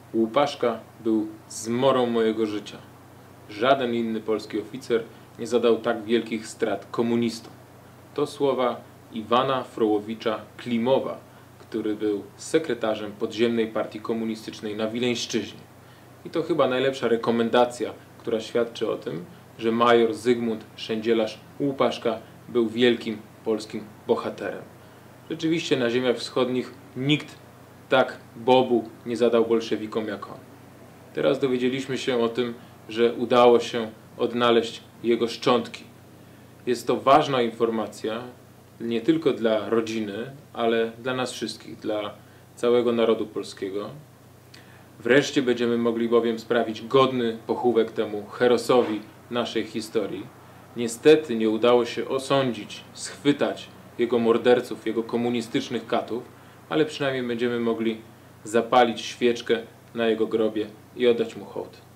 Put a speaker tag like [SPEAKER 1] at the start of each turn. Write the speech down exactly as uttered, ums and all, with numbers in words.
[SPEAKER 1] Łupaszka był zmorą mojego życia. Żaden inny polski oficer nie zadał tak wielkich strat komunistom. To słowa Iwana Frołowicza Klimowa, który był sekretarzem podziemnej partii komunistycznej na Wileńszczyźnie. I to chyba najlepsza rekomendacja, która świadczy o tym, że major Zygmunt Szendzielarz Łupaszka był wielkim polskim bohaterem. Rzeczywiście na ziemiach wschodnich nikt tak bobu nie zadał bolszewikom jak on. Teraz dowiedzieliśmy się o tym, że udało się odnaleźć jego szczątki. Jest to ważna informacja nie tylko dla rodziny, ale dla nas wszystkich, dla całego narodu polskiego. Wreszcie będziemy mogli bowiem sprawić godny pochówek temu herosowi naszej historii. Niestety nie udało się osądzić, schwytać jego morderców, jego komunistycznych katów, ale przynajmniej będziemy mogli zapalić świeczkę na jego grobie i oddać mu hołd.